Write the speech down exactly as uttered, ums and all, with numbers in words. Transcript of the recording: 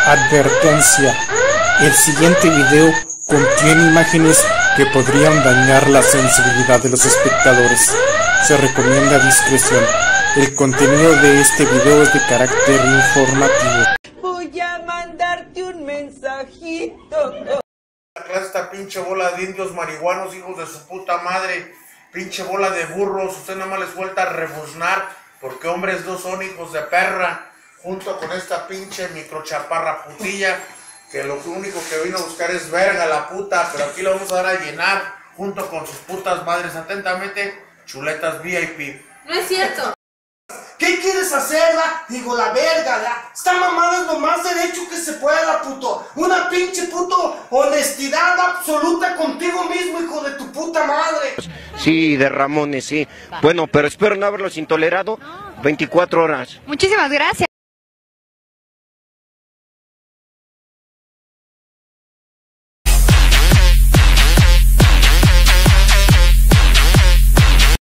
Advertencia: el siguiente video contiene imágenes que podrían dañar la sensibilidad de los espectadores. Se recomienda discreción. El contenido de este video es de carácter informativo. Voy a mandarte un mensajito. Esta pinche bola de indios marihuanos, hijos de su puta madre. Pinche bola de burros. Usted nada más les suelta a rebuznar. Porque hombres no son hijos de perra. Junto con esta pinche microchaparra putilla, que lo único que vino a buscar es verga la puta, pero aquí lo vamos a dar a llenar, junto con sus putas madres. Atentamente, Chuletas V I P. No es cierto. ¿Qué quieres hacer, la? Digo, la verga, la. Esta mamada es lo más derecho que se puede, la puto. Una pinche puto honestidad absoluta contigo mismo, hijo de tu puta madre. Sí, de Ramones, sí. Bueno, pero espero no haberlos intolerado veinticuatro horas. Muchísimas gracias.